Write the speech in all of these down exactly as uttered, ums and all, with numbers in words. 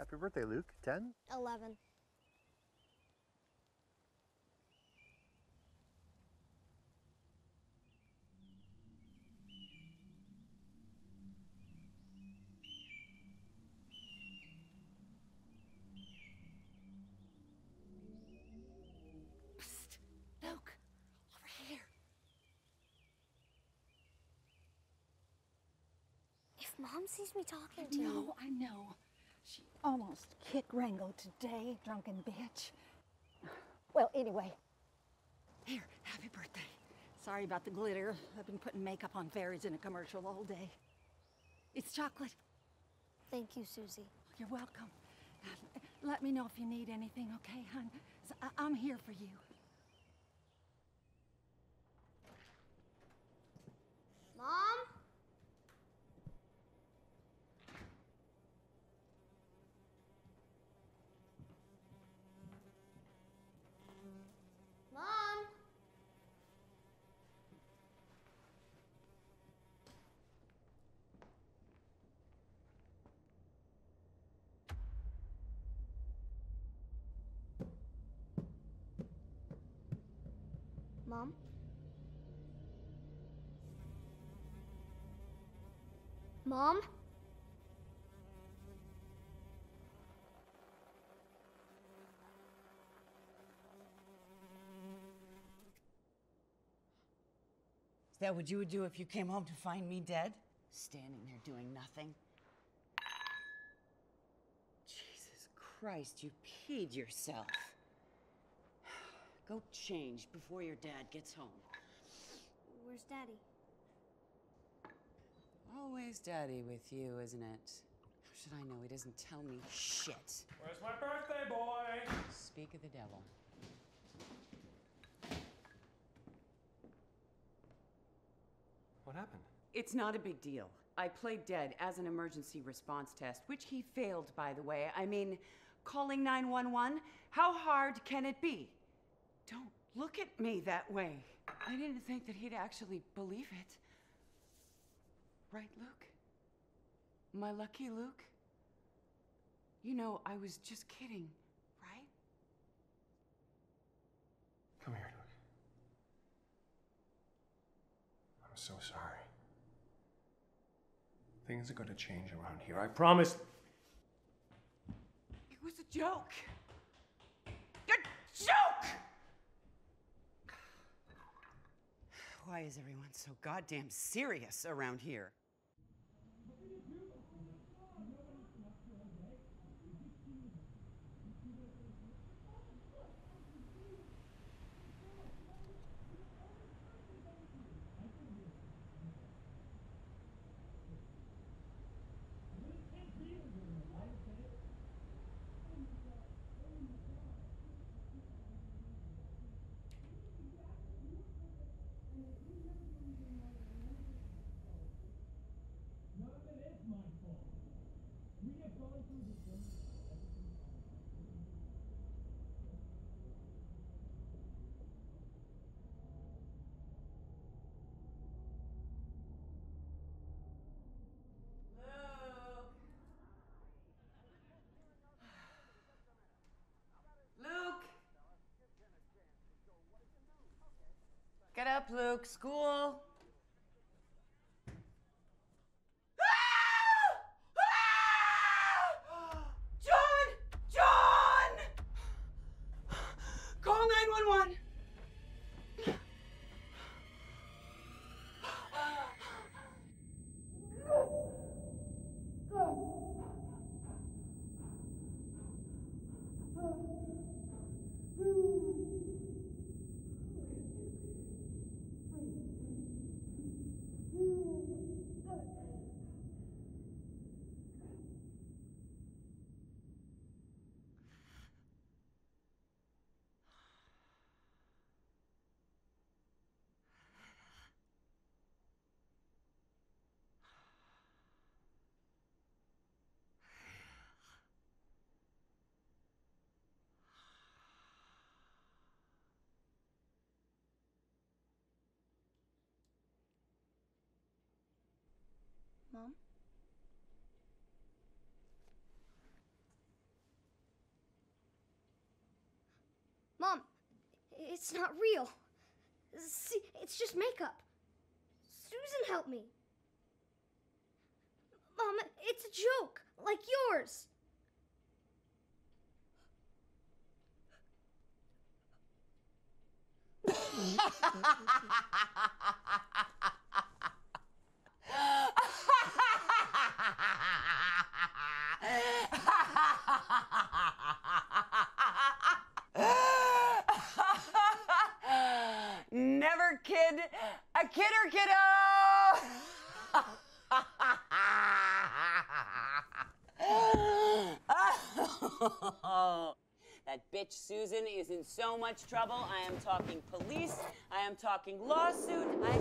Happy birthday, Luke. ten? eleven. Psst! Luke! Over here! If Mom sees me talking to you... No, I know. She almost kicked Rango today, drunken bitch. Well, anyway. Here, happy birthday. Sorry about the glitter. I've been putting makeup on fairies in a commercial all day. It's chocolate. Thank you, Susie. You're welcome. Uh, let me know if you need anything, okay, hon? So I I'm here for you. Mom? Mom? Mom? Mom? Is that what you would do if you came home to find me dead? Standing there doing nothing? Jesus Christ, you peed yourself. Go change before your dad gets home. Where's Daddy? Always Daddy with you, isn't it? How should I know he doesn't tell me shit? Where's my birthday boy? Speak of the devil. What happened? It's not a big deal. I played dead as an emergency response test, which he failed, by the way. I mean, calling nine one one, how hard can it be? Don't look at me that way. I didn't think that he'd actually believe it. Right, Luke? My lucky Luke? You know, I was just kidding, right? Come here, Luke. I'm so sorry. Things are gonna change around here, I promise. It was a joke. A joke! Why is everyone so goddamn serious around here? Luke! Get up, Luke. School. John! John! Call nine one one. It's not real. See, it's just makeup. Susan helped me. Mom, it's a joke, like yours. Never kid a kidder, kiddo! That bitch Susan is in so much trouble. I am talking police. I am talking lawsuit. I...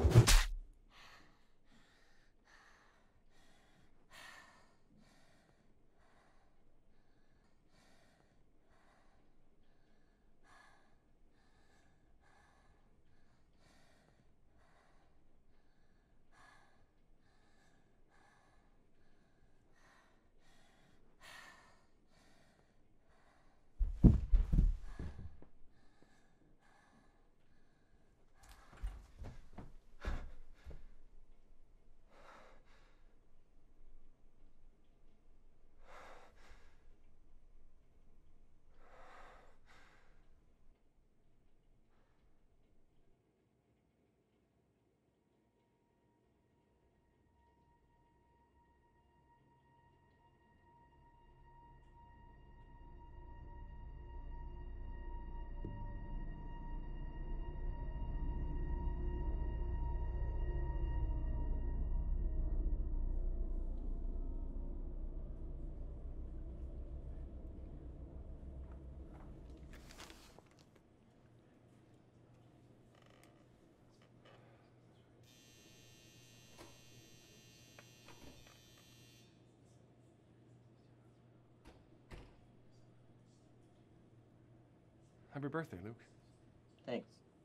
Happy birthday, Luke. Thanks.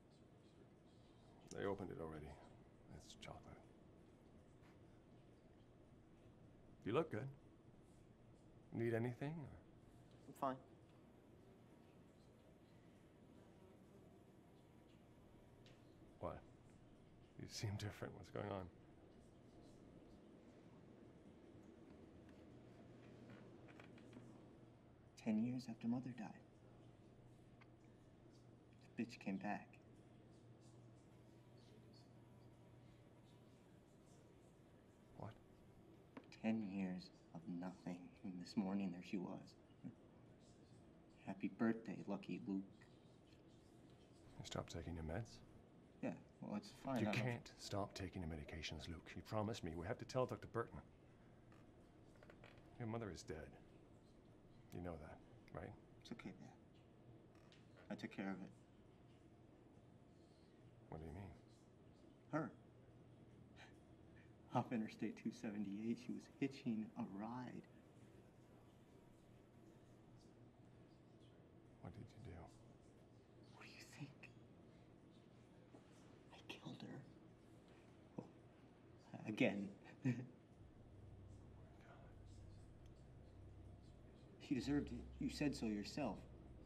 I opened it already. It's chocolate. You look good. Need anything? Or? I'm fine. What? You seem different. What's going on? Ten years after Mother died. This bitch came back. What? Ten years of nothing, and this morning there she was. Happy birthday, lucky Luke. You stop taking your meds? Yeah, well, it's fine. You I don't- can't stop taking your medications, Luke. You promised me. We have to tell Doctor Burton. Your mother is dead. You know that, right? It's okay, Dad. I took care of it. What do you mean? Her. Off Interstate two seventy-eight, she was hitching a ride. What did you do? What do you think? I killed her. Well, again. She deserved it. You said so yourself.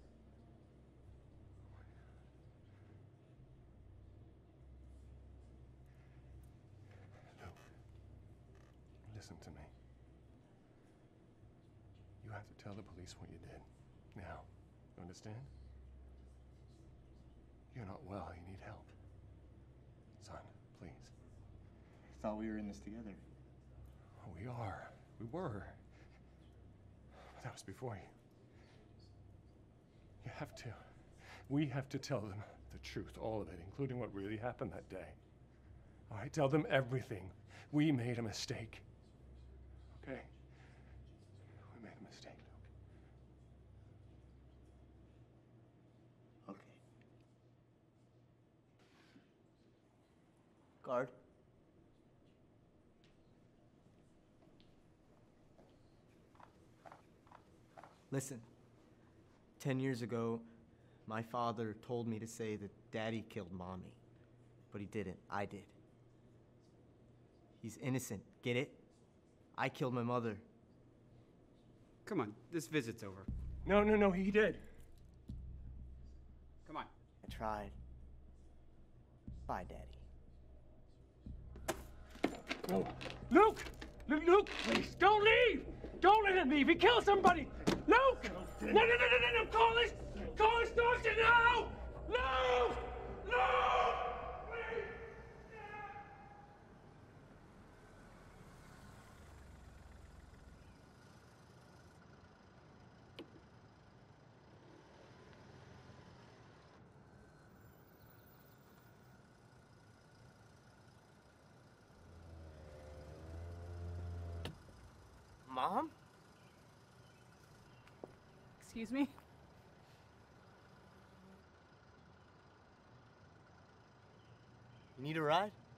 Luke, listen to me. You have to tell the police what you did. Now, you understand? You're not well. You need help. Son, please. I thought we were in this together. We are. We were. But that was before you. You have to. We have to tell them the truth, all of it, including what really happened that day. All right, tell them everything. We made a mistake. Okay? We made a mistake, Luke. Okay. Guard. Listen. Ten years ago, my father told me to say that Daddy killed Mommy. But he didn't. I did. He's innocent. Get it? I killed my mother. Come on, this visit's over. No, no, no, he did. Come on. I tried. Bye, Daddy. No. Luke! Luke, Luke, please, don't leave! Don't let him leave! He killed somebody! Luke! No, no, no, no, no, no! Call this! Call this doctor now! Luke! Luke! Please! Mom? Excuse me? You need a ride?